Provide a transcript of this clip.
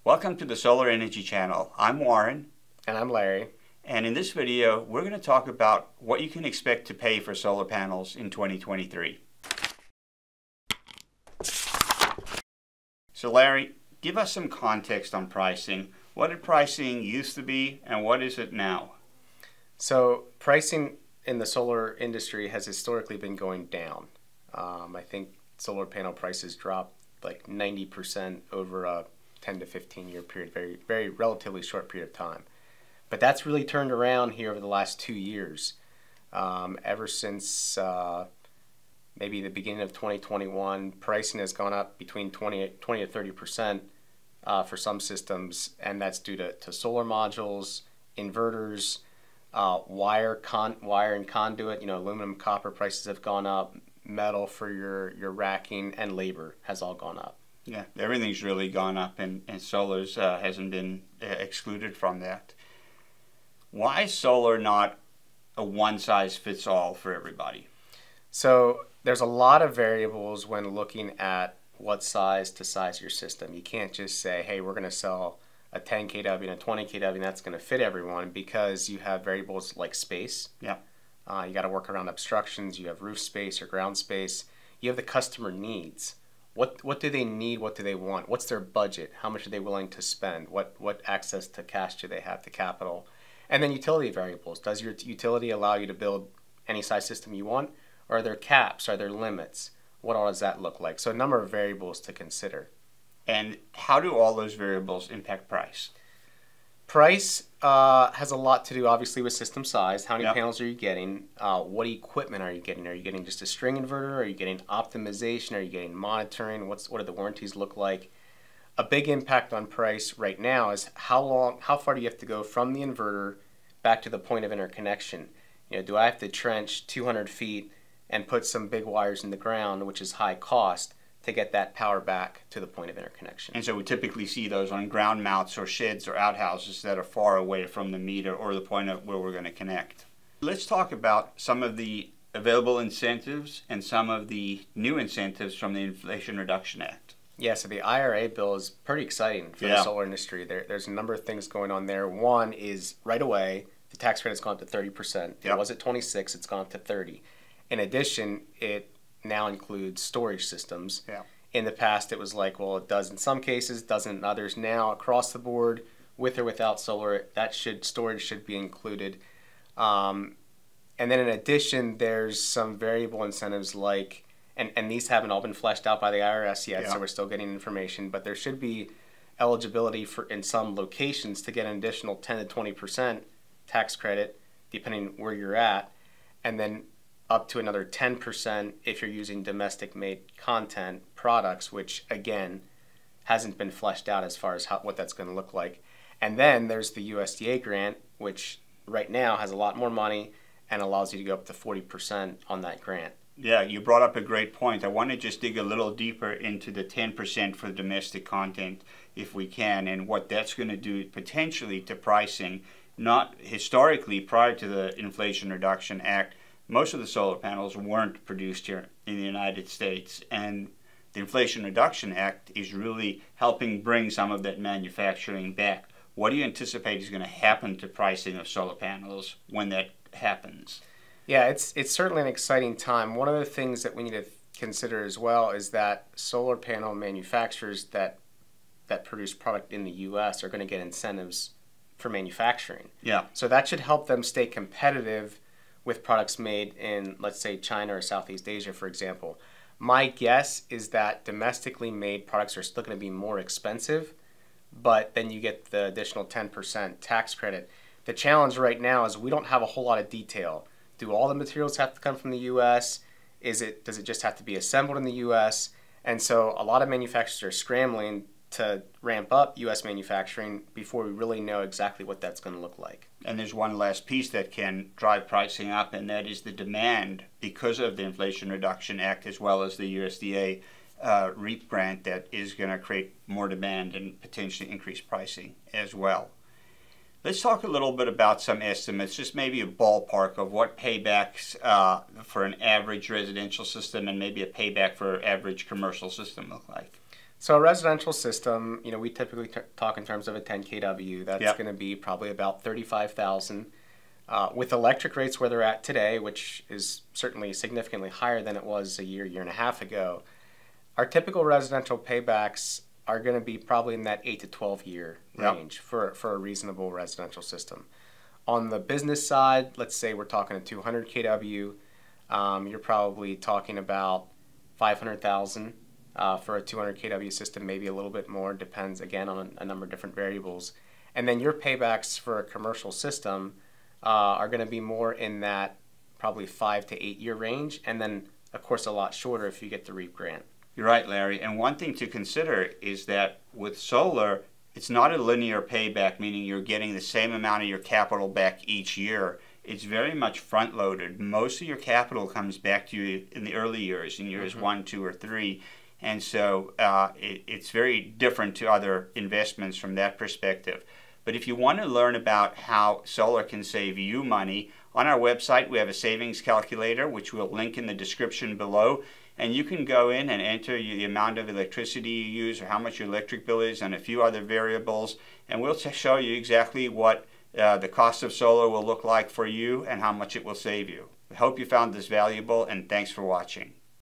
Welcome to the Solar Energy Channel. I'm Warren. And I'm Larry. And in this video, we're going to talk about what you can expect to pay for solar panels in 2023. So Larry, give us some context on pricing. What did pricing used to be and what is it now? So pricing in the solar industry has historically been going down. I think solar panel prices dropped like 90% over a 10 to 15 year period, very relatively short period of time. But that's really turned around here over the last 2 years. Ever since maybe the beginning of 2021, pricing has gone up between 20 to 30% for some systems, and that's due to solar modules, inverters, wire and conduit. Aluminum, copper prices have gone up. Metal for your racking and labor has all gone up. Yeah, everything's really gone up, and solar's hasn't been excluded from that. Why is solar not a one-size-fits-all for everybody? So there's a lot of variables when looking at what size to size your system. You can't just say, hey, we're going to sell a 10 kW and a 20 kW and that's going to fit everyone, because you have variables like space. Yeah. You got to work around obstructions. You have roof space or ground space. You have the customer needs. What do they need? What do they want? What's their budget? How much are they willing to spend? What access to cash do they have, to capital? And then utility variables. Does your utility allow you to build any size system you want? Or are there caps? Are there limits? What all does that look like? So a number of variables to consider. And how do all those variables impact price? Price has a lot to do, obviously, with system size. How many Yep. panels are you getting? What equipment are you getting? Are you getting just a string inverter? Are you getting optimization? Are you getting monitoring? What do the warranties look like? A big impact on price right now is how far do you have to go from the inverter back to the point of interconnection? Do I have to trench 200 feet and put some big wires in the ground, which is high cost, to get that power back to the point of interconnection? And so we typically see those on ground mounts or sheds or outhouses that are far away from the meter or the point of where we're going to connect. Let's talk about some of the available incentives and some of the new incentives from the Inflation Reduction Act. Yeah, so the IRA bill is pretty exciting for the solar industry. There's a number of things going on there. One is, right away, the tax credit's gone up to 30%. Yep. It was at 26, it's gone up to 30. In addition, it now includes storage systems. Yeah. In the past, it was like, well, it does in some cases, doesn't in others. Now, across the board, with or without solar, storage should be included. And then in addition, there's some variable incentives like, and these haven't all been fleshed out by the IRS yet, so we're still getting information, but there should be eligibility for, in some locations, to get an additional 10 to 20% tax credit, depending where you're at, and then up to another 10% if you're using domestic-made content products, which, again, hasn't been fleshed out as far as what that's going to look like. And then there's the USDA grant, which right now has a lot more money and allows you to go up to 40% on that grant. Yeah, you brought up a great point. I want to just dig a little deeper into the 10% for domestic content, if we can, and what that's going to do potentially to pricing. Not historically, prior to the Inflation Reduction Act, most of the solar panels weren't produced here in the United States, and the Inflation Reduction Act is really helping bring some of that manufacturing back. What do you anticipate is going to happen to pricing of solar panels when that happens? Yeah, it's certainly an exciting time. One of the things that we need to consider as well is that solar panel manufacturers that produce product in the U.S. are going to get incentives for manufacturing. Yeah. So that should help them stay competitive with products made in, let's say, China or Southeast Asia, for example. My guess is that domestically made products are still going to be more expensive, but then you get the additional 10% tax credit. The challenge right now is we don't have a whole lot of detail. Do all the materials have to come from the U.S.? Does it just have to be assembled in the U.S.? And so a lot of manufacturers are scrambling to ramp up U.S. manufacturing before we really know exactly what that's going to look like. And there's one last piece that can drive pricing up, and that is the demand because of the Inflation Reduction Act as well as the USDA REAP grant that is going to create more demand and potentially increase pricing as well. Let's talk a little bit about some estimates, just maybe a ballpark of what paybacks for an average residential system and maybe a payback for an average commercial system look like. So a residential system, we typically talk in terms of a 10 kW. That's Yep. going to be probably about 35,000. With electric rates where they're at today, which is certainly significantly higher than it was a year and a half ago, our typical residential paybacks are going to be probably in that 8 to 12 year Yep. range for a reasonable residential system. On the business side, let's say we're talking a 200 kW, you're probably talking about 500,000 for a 200 kW system, maybe a little bit more, depends again on a number of different variables. And then your paybacks for a commercial system are going to be more in that probably 5 to 8 year range, and then of course a lot shorter if you get the REAP grant. You're right, Larry. And one thing to consider is that with solar, it's not a linear payback, meaning you're getting the same amount of your capital back each year. It's very much front-loaded. Most of your capital comes back to you in the early years, in years 1, 2, or 3. And so it's very different to other investments from that perspective. But if you want to learn about how solar can save you money, on our website we have a savings calculator, which we'll link in the description below. And you can go in and enter the amount of electricity you use or how much your electric bill is and a few other variables. And we'll show you exactly what the cost of solar will look like for you and how much it will save you. I hope you found this valuable, and thanks for watching.